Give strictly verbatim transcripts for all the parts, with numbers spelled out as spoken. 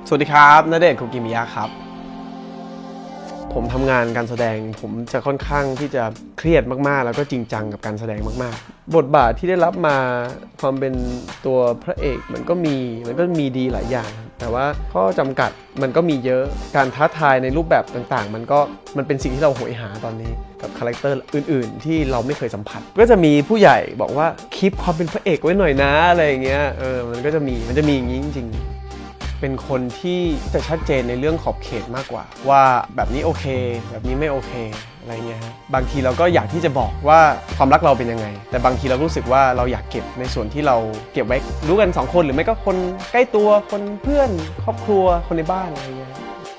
สวัสดีครับณเดชน์ คุกิมิยะครับผมทำงานการแสดงผมจะค่อนข้างที่จะเครียดมากๆแล้วก็จริงจังกับการแสดงมากๆบทบาทที่ได้รับมาความเป็นตัวพระเอกมันก็มีมันก็มีดีหลายอย่างแต่ว่าข้อจำกัดมันก็มีเยอะการท้าทายในรูปแบบต่างๆมันก็มันเป็นสิ่งที่เราโหยหาตอนนี้กับคาแรคเตอร์อื่นๆที่เราไม่เคยสัมผัสก็จะมีผู้ใหญ่บอกว่าคีปความเป็นพระเอกไว้หน่อยนะอะไรอย่างเงี้ยเออมันก็จะมีมันจะมีอย่างนี้จริงๆเป็นคนที่จะชัดเจนในเรื่องขอบเขตมากกว่าว่าแบบนี้โอเคแบบนี้ไม่โอเคอะไรเงี้ยฮะบางทีเราก็อยากที่จะบอกว่าความรักเราเป็นยังไงแต่บางทีเรารู้สึกว่าเราอยากเก็บในส่วนที่เราเก็บไว้รู้กันสองคนหรือไม่ก็คนใกล้ตัวคนเพื่อนครอบครัวคนในบ้านอะไรเงี้ย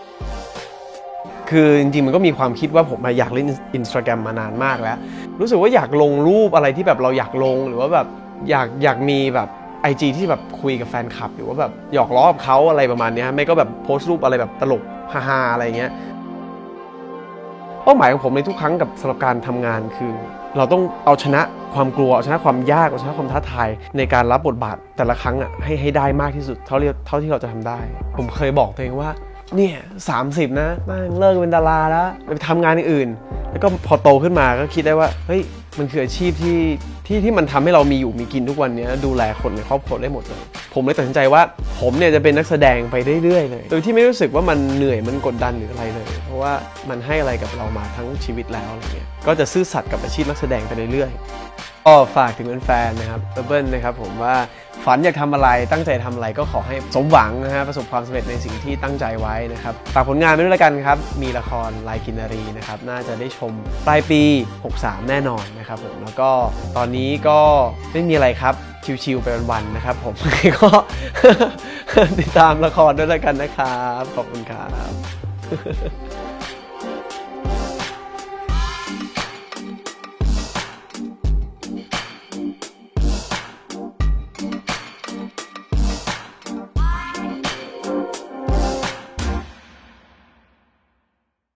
คือจริงๆมันก็มีความคิดว่าผมอยากเล่น Instagram มานานมากแล้วรู้สึกว่าอยากลงรูปอะไรที่แบบเราอยากลงหรือว่าแบบอยากอยากมีแบบไอจีที่แบบคุยกับแฟนคลับหรือว่าแบบหยอกล้อกับเขาอะไรประมาณนี้ไม่ก็แบบโพสต์รูปอะไรแบบตลกฮาๆอะไรเงี้ยเป้าหมายของผมในทุกครั้งกับสำหรับการทำงานคือเราต้องเอาชนะความกลัวเอาชนะความยากเอาชนะความท้าทายในการรับบทบาทแต่ละครั้งอ่ะให้ให้ได้มากที่สุดเท่าที่เท่าที่เราจะทำได้ผมเคยบอกตัวเองว่าเนี่ยสามสิบนะบ้างเลิกเป็นดาราแล้วไปทำงานอื่นแล้วก็พอโตขึ้นมาก็คิดได้ว่าเฮ้ยมันคืออาชีพที่ที่ที่มันทำให้เรามีอยู่มีกินทุกวันนี้ดูแลคนในครอบครัวได้หมดเลยผมเลยตัดสินใจว่าผมเนี่ยจะเป็นนักแสดงไปเรื่อยๆเลยโดยที่ไม่รู้สึกว่ามันเหนื่อยมันกดดันหรืออะไรเลยเพราะว่ามันให้อะไรกับเรามาทั้งชีวิตแล้วอะไรเงี้ยก็จะซื่อสัตย์กับอาชีพนักแสดงไปเรื่อยๆก็ฝากถึงแฟนๆนะครับเบิ้ลนะครับผมว่าฝันอยากทำอะไรตั้งใจทำอะไรก็ขอให้สมหวังนะฮะประสบความสำเร็จในสิ่งที่ตั้งใจไว้นะครับฝากผลงานไปด้วยละกันครับมีละครลายกินนารีนะครับน่าจะได้ชมปลายปีหกสามแน่นอนนะครับผมแล้วก็ตอนนี้ก็ไม่มีอะไรครับชิวๆไปวันๆนะครับผมก็ติดตามละครด้วยละกันนะครับขอบคุณครับ